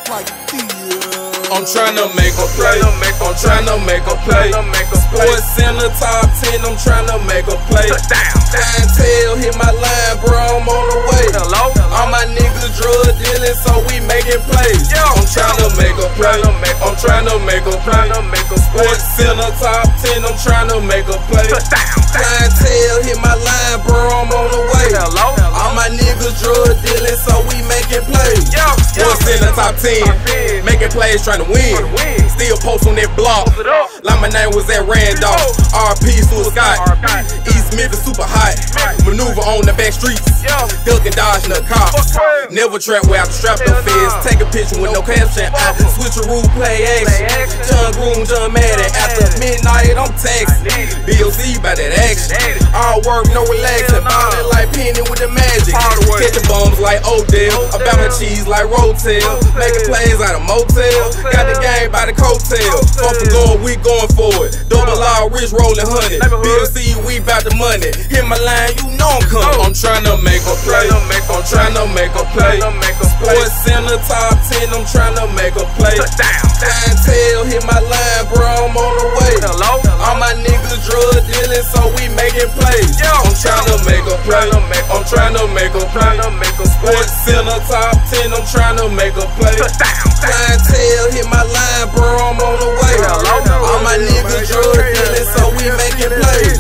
I'm tryna make a play. I'm tryna make a play. Sports in the top 10. I'm tryna make a play. Clientele hit my line, bro. I'm on the way. All my niggas drug dealing, so we making plays. I'm tryna make a play. I'm tryna make a play. Sports in the top 10. I'm tryna make a play. Clientele hit my line, bro. I'm on the way. All my niggas drug dealing, so we making plays. Sports in the top 10. Making plays, tryna win. Still post on that block. Like my name was at Randolph. RP Scott. East Memphis super hot. Maneuver on the back streets. Duck and dodge the cops. Never trap where I strap the feds. Take a picture with no caption. I switch a rule, play action. John Groom, John Madden. After midnight, I'm taxing. BOC by that action. All work, no relaxing. Ballin' like Penny with the magic. Catching bombs like Odell. About my cheese like Rotel. Making plays out of motel. Got the game by the coattail. Fuck for going, we going for it. Double R, rich rolling 100. BLC, we bout the money. Hit my line, you know I'm coming. I'm tryna make a play. I'm tryna make a play. Sports in the top 10. I'm tryna make a play. Clientele hit my line, bro. I'm on the way. All my niggas drug dealing, so we making plays. I'm tryna make a play. I'm tryna make a play. Sports in the top 10. I'm tryna make a play. Clientele hit my line, bro. I'm on the way. All my niggas drug dealing, so we making plays.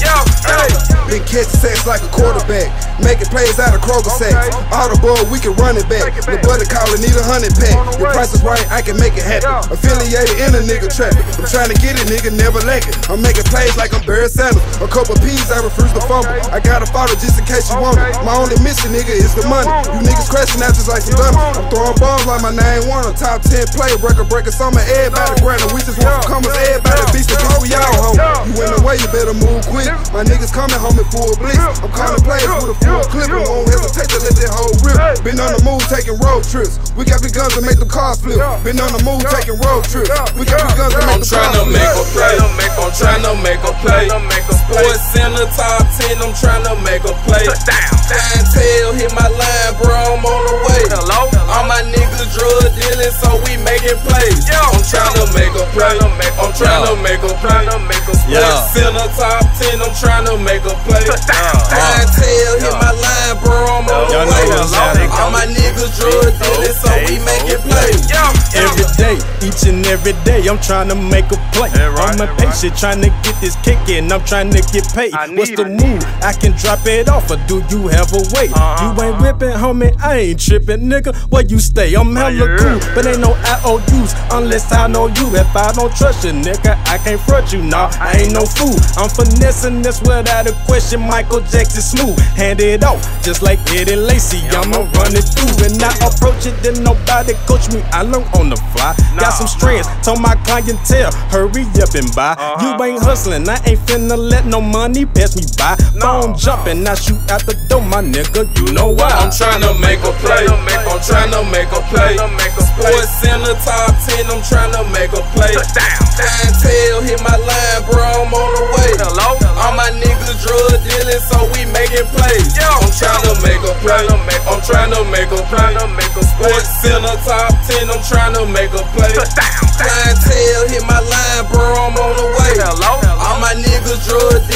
Been catching sacks like a quarterback, making plays out of Kroger sacks. All the ball, we can run it back. The buddy calling, need 100 pack. The price is right, I can make it happen. Affiliated in a nigga traffic. I'm trying to get it, nigga, never lacking. I'm making plays like I'm Barry Sanders. A couple P's, I refuse to fumble. I got a follow just in case you want it. My only mission, nigga, is the money. You niggas crashing out just like some dummies. I'm throwing bombs like my name Warner. Top 10 play, breaker summer, everybody grinding. We just want some comers, everybody beats the bitch, we all home. You in the way, you better move quick. My niggas coming home in full blitz. I'm calling plays with a full clip. I won't hesitate to let that whole rip. Been on the move taking road trips. We got big guns to make them cars flip. Been on the move taking road trips. We got big guns to make them cars flip. I'm tryna make a play. I'm tryna make a play. Sports in the top 10. I'm tryna make a play. Clientele hit my line, bro. I'm on the way. All my niggas drug dealing, so we making plays. I'm tryna make a play. I'm tryna make a play. Sports in the top 10. I'm tryna make a play. Clientele hit my line, bro. I'm on the way. All my niggas drug dealing, so we making plays. Every day, each and every day, I'm tryna make a play. I'm impatient, tryna get this kick in. I'm tryna get paid. What's the move? I can drop it off, or do you have a way? You ain't whipping, homie, I ain't tripping, nigga. Where you stay? I'm hella cool, but ain't no IOUs unless I know you. If I don't trust you, nigga, I can't front you, nah. I ain't no fool. I'm finessing this without a question. Michael Jackson smooth, hand it off just like Eddie Lacy. I'ma run it through, and I approach it, then nobody coach me. I learn on the fly. Got some strands, told my clientele, hurry up and buy. You ain't hustling, I ain't finna let no money pass me by. Phone jumping, I shoot out the door, my nigga. You know why? I'm tryna make a play. I'm tryna make a play. Sports in the top 10. I'm tryna make a play. Clientele hit my line, bro. I'm on the way. All my niggas drug dealing, so we making plays. I'm tryna make a play. I'm tryna make a play. Sports in the top 10. I'm tryna make a play. Clientele hit my line, bro. I'm on the way. All my niggas drug